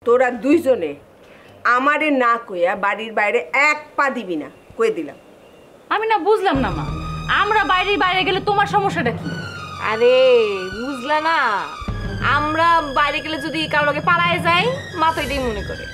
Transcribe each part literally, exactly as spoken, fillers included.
তোরা দুইজনে আমারে না কইয়া বাড়ির বাইরে এক পা দিবি না, কই দিলাম। আমি না বুঝলাম না মা, আমরা বাইরের বাইরে গেলে তোমার সমস্যাটা কি? আরে বুঝলা না, আমরা বাইরে গেলে যদি কারো লগে পালায় যাই মা তো এটাই মনে করে।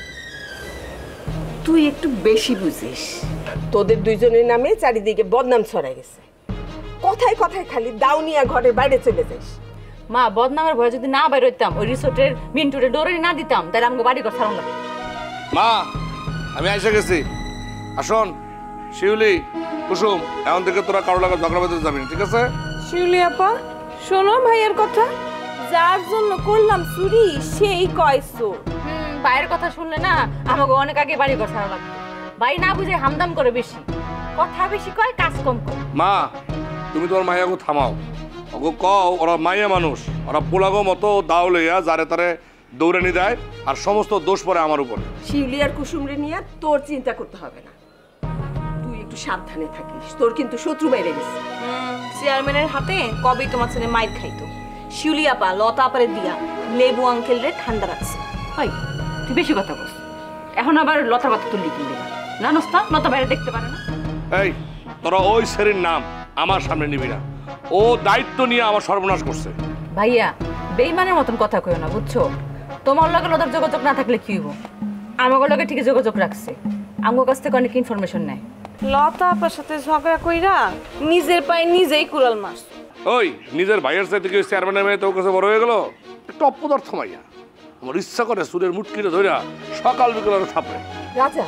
তুই একটু বেশি বুঝিস। তোদের দুইজনের নামে চারিদিকে বদনাম ছড়াই গেছে, কথায় কথায় খালি দাউনিয়া ঘরের বাইরে চলে যাস। মা বদনামের ভয়ে যদি না বাইরে হইতাম, ওই রিসোর্টের মিন্টুরে ডোরে না দিতাম, তাহলে আমাকে বাড়ি ঘর ছাড়ানো লাগতো। মা আমি এসে গেছি। আসুন শিউলি, কুসুম, এখন থেকে তোরা কারো লাগা ঝগড়া বাঁধতে যাবি, ঠিক আছে? শিউলি আপা শোনো ভাইয়ের কথা, যার জন্য করলাম চুরি সেই কয়সো। হুম, ভাইয়ের কথা শুনলে না আমাকে অনেক আগে বাড়ি ঘর ছাড়া লাগতো। ভাই না বুঝে হামদাম করে বেশি, কথা বেশি কয়, কাজ কম করে। মা তুমি তোমার মাইয়াকে থামাও, ওগো কও ওরা মাইয়া মানুষ, ওরা পোলাগো মতো দাও লইয়া যারে তারে দৌড়ানি দেয়, আর সমস্ত দোষ পড়ে আমার উপরে। শিউলি আর কুসুমরে নিয়ে তোর চিন্তা করতে হবে না, তুই একটু সাবধানে থাকিস, তোর কিন্তু শত্রু বাইরে গেছে। চেয়ারম্যানের হাতে কবেই তোমার ছেলে মাইর খাইতো। শিউলি আপা লতা আপারে দিয়া লেবু আঙ্কেল রে ঠান্ডা রাখছে। ভাই তুই বেশি কথা বল, এখন আবার লতা পাতা তুললি কিনবি না, জানোস না লতা বাইরে দেখতে পারে না। এই তোরা ওই সেরির নাম আমার সামনে নিবি না, ও দায়িত্ব নিয়ে আমার সর্বনাশ করছে। ভাইয়া বেইমানের মতন কথা কইও না, বুঝছো? তোমার লগে লতার যোগাযোগ না থাকলে কি হইব? আমার লগে ঠিক যোগাযোগ রাখছে, আমার কাছ থেকে অনেক ইনফরমেশন নেয়। লতা আপার সাথে ঝগড়া কইরা নিজের পায়ে নিজেই কুড়াল মারছ। ওই নিজের ভাইয়ের সাথে কি চেয়ারম্যানের মেয়ে তোর কাছে বড় হয়ে গেল? একটু অপদার্থ মাইয়া, আমার ইচ্ছা করে সুরের মুটকিরে ধইরা সকাল বিকেল থাপড়ে। রাজা,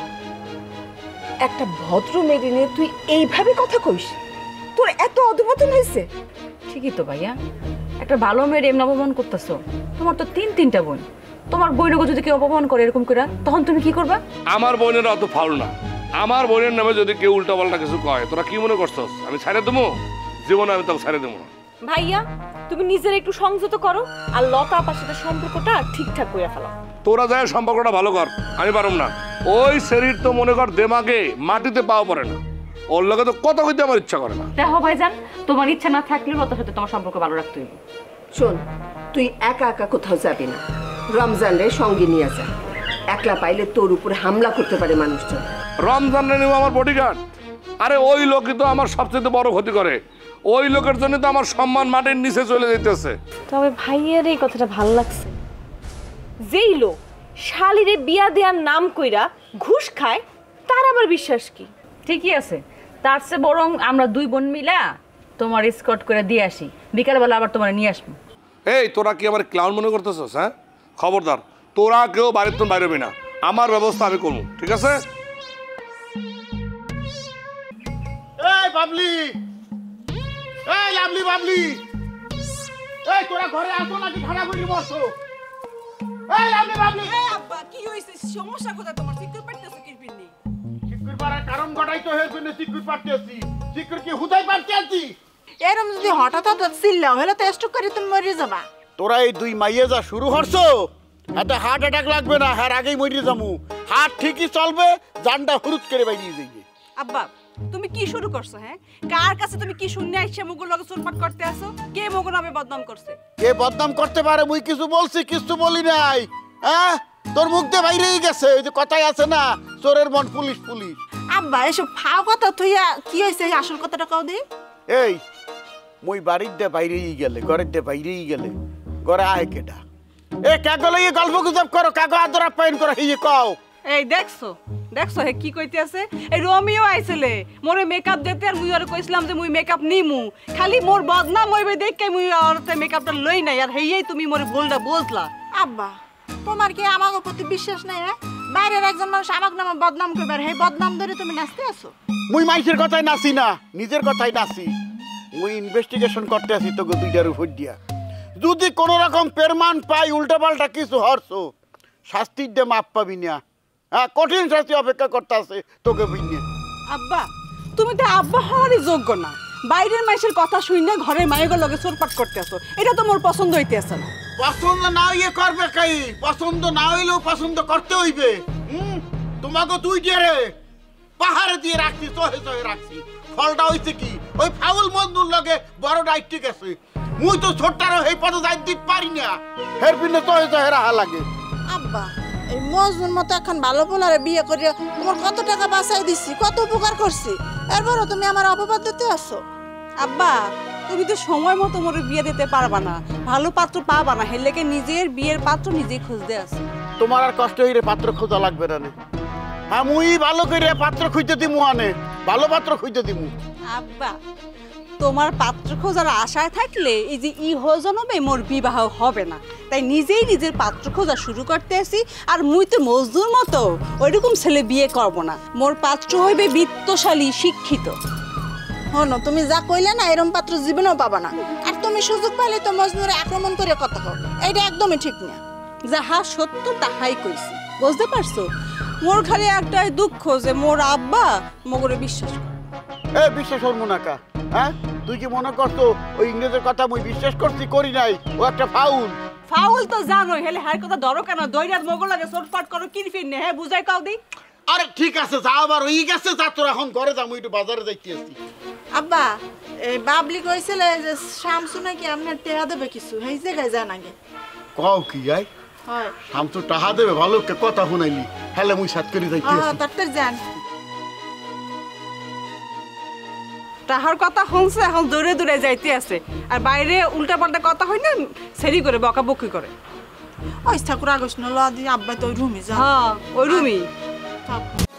একটা ভদ্র মেয়ে নিয়ে তুই এইভাবে কথা কইস? তোর এত অধপতন হয়েছে? ঠিকই তো ভাইয়া, একটা ভালো মেয়ের এমন অপমান করতেছো। তোমার তো তিন তিনটা বোন, তোমার বোনকে যদি কেউ অপমান করে এরকম করে, তখন তুমি কি করবা? আমার বোনেরা অত ফাউল না, আমার বোনের নামে যদি কেউ উল্টা পাল্টা কিছু কয়, তোরা কি মনে করছস আমি ছাড়ে দেবো? জীবনে আমি তোকে ছাড়ে দেবো না। ভাইয়া তুমি নিজের একটু সংযত করো, আর লতা আপার সাথে সম্পর্কটা ঠিকঠাক করে ফেলো। তোরা যায় সম্পর্কটা ভালো কর, আমি পারুম না। ওই শরীর তো মনে কর দেমাগে মাটিতে পাওয়া পড়ে না, ওর লগে তো কত কইতে আমার ইচ্ছা করে না। দেখো ভাইজান, তোমার ইচ্ছা না থাকলেও লতার সাথে তোমার সম্পর্ক ভালো রাখতে হইব। শোন, তুই একা একা কোথাও যাবি না, রমজান রে সঙ্গে নিয়ে যা। একলা পাইলে তোর উপরে হামলা করতে পারে মানুষজন। রমজান রে নিব আমার বডিগার্ড? আরে ওই লোকই তো আমার সবচেয়ে বড় ক্ষতি করে, ওই লোকের জন্য তো আমার সম্মান মাটির নিচে চলে যেতেছে। তবে ভাইয়ের এই কথাটা ভালো লাগছে, যেই লোক শালিরে বিয়া দেওয়ার নাম কইরা ঘুষ খায়, তার আবার বিশ্বাস কি? ঠিকই আছে, তার চেয়ে বরং আমরা দুই বোন মিলা তোমার স্কট করে দিয়ে আসি, বিকালবেলা আবার তোমার নিয়ে আসবো। এই তোরা কি আমার ক্লাউন মনে করতেছস? হ্যাঁ খবরদার, তোরা কেউ বাড়ির তো বাইরে হবি না, আমার ব্যবস্থা আমি করবো, ঠিক আছে? এই বাবলি, এই লাভলি বাবলি, এই তোরা ঘরে আসো নাকি খানা করে বসো? এই লাভলি বাবলি। এই আব্বা কি হইছে? সমস্যা কোথায় তোমার? চিকুর পাড়তেছো কি পিন্নি? চিকুর পাড়ার কারণ গটাই তো হয়েছে না, চিকুর পাড়তেছি। চিকুর কি হুদাই পাড়তে আছি? এরম যদি হঠাৎ হঠাৎ চিল্লাও হলে তো স্ট্রোক করে তুমি মরে যাবা। তোরা এই দুই মাইয়ে যা শুরু করছো, একটা হার্ট অ্যাটাক লাগবে না, হ্যাঁ আগেই মরে যাবো। হার্ট ঠিকই চলবে, জানটা হুরুত করে বাইরে যাইবে। আব্বা তুমি কি শুরু করছো? হ্যাঁ কার কাছে তুমি কি শুনে আইছে মুগুর লগে চুরপাট করতে আসো? কে মুগুর নামে বদনাম করছে? কে বদনাম করতে পারে? মুই কিছু বলছি? কিছু বলি নাই। হ্যাঁ তোর মুখ দিয়ে বাইরেই গেছে, ওই যে কথাই আছে না, চোরের মন পুলিশ পুলিশ। আব্বা এসব ফাও কথা তুইয়া কি হয়েছে আসল কথাটা কও দি। এই মুই বাড়ির দে বাইরেই গেলে, ঘরের দে বাইরেই গেলে, ঘরে আয় কেটা? এ কাগো লইয়ে গল্প গুজব করো, কাগো আদর আপ্যায়ন করো, হিয়ে কও। এই দেখছো দেখছো হে কি কইতে আছে? এই রোমিও আইছিলে মোরে মেকআপ দিতে, আর মুই ওরে কইছিলাম যে মুই মেকআপ নিমু, খালি মোর বদনাম হইবে দেখে মুই ওরতে মেকআপটা লই নাই, আর হেই তুমি মোরে ভুলটা বুঝলা। আব্বা তোমার কি আমাগো প্রতি বিশ্বাস নাই? হ্যাঁ বাইরের একজন মানুষ আমাক নামে বদনাম করবে, আর হেই বদনাম ধরে তুমি নাচতে আসো? মুই মাইসের কথাই নাচি না, নিজের কথাই নাচি। মুই ইনভেস্টিগেশন করতে আসি তোকে দুইটার উপর দিয়া। যদি কোন রকম পেরমান পাই উল্টা পাল্টা কিছু হরছো, শাস্তির দে মাপ পাবি না। হ্যাঁ কঠিন শাস্তি অপেক্ষা করতে আছে তোকে বিনে। আব্বা তুমি তো আব্বা হওয়ারই যোগ্য না, বাইরের মাইসের কথা শুনে ঘরের মায়ের লগে চোরপাট করতে আসো, এটা তো মোর পছন্দ হইতে আছে না। পছন্দ না হইয়ে করবে কাই? পছন্দ না হইলেও পছন্দ করতে হইবে। হুম তোমাকে তুই দিয়ে রে পাহাড়ে দিয়ে রাখছি, চহে চহে রাখছি, ফলটা হইছে কি? ওই ফাউল বন্ধুর লগে বড় ডাইট ঠিক আছে। মুই তো ছোট্টারও এই পথে যাই দিতে পারি না, হের পিনে চহে চহে রাহা লাগে। আব্বা এই মজনুর মতো এখন ভালো পোলারে বিয়ে করিয়া তোমার কত টাকা বাঁচাই দিছি, কত উপকার করছি, এরপরও তুমি আমার অপবাদ দিতে আসো। আব্বা তুমি তো সময় মতো মোরে বিয়ে দিতে পারবা না, ভালো পাত্র পাবা না, হেলেকে নিজের বিয়ের পাত্র নিজেই খুঁজতে আছে। তোমার আর কষ্ট হইরে পাত্র খোঁজা লাগবে না। হ্যাঁ মুই ভালো করে পাত্র খুঁজতে দিমু, আনে ভালো পাত্র খুঁজতে দিমু। আব্বা তোমার পাত্র খোঁজার আশায় থাকলে এই যে ই জনমে মোর বিবাহ হবে না, তাই নিজেই নিজের পাত্র খোঁজা শুরু করতে আসি। আর মুই তো মজদুর মতো ওইরকম ছেলে বিয়ে করব না, মোর পাত্র হইবে বিত্তশালী শিক্ষিত। হনো তুমি যা কইলে না এরম পাত্র জীবনেও পাবা না। আর তুমি সুযোগ পাইলে তো মজনুরে আক্রমণ করে কথা কও, এইটা একদমই ঠিক না। যাহা সত্য তাহাই কইছি, বুঝতে পারছো? মোর খালি একটাই দুঃখ যে মোর আব্বা মগরে বিশ্বাস করে। এ বিশ্বাস হরমু না কা? হ্যাঁ তুই কি মনে করতো ওই ইংরেজের কথা মুই বিশ্বাস করছি? করি নাই, ও একটা ফাউল। ফাউল তো জানোই, হেলে হার কথা ধরো কেন? দইরাত মগল লাগে চটপট করো কিরফির নে, হ্যাঁ বুঝাই কাও দি। আরে ঠিক আছে যা, আবার ওই গেছে যা, তোর এখন ঘরে যাবো, একটু বাজারে যাইতে আসছি। আব্বা এই বাবলি কইছিল যে শামসু নাকি আপনার টেহা দেবে কিছু, এই জায়গায় যান আগে। কও কি যাই? হয় শামসু টাহা দেবে, ভালো কথা শুনাইলি, হেলে মুই সাত করে যাইতে হ্যাঁ আসছি। তাড়াতাড়ি যান। তাহার কথা শুনছে, এখন দৌড়ে দৌড়ে যাইতে আছে। আর বাইরে উল্টা পাল্টা কথা হয় না, সেরি করে বকাবকি করে। ওই ঠাকুর আগস্ট না ল দি আব্বা তো ওই রুমে যান। হ্যাঁ ওই রুমই। থাক।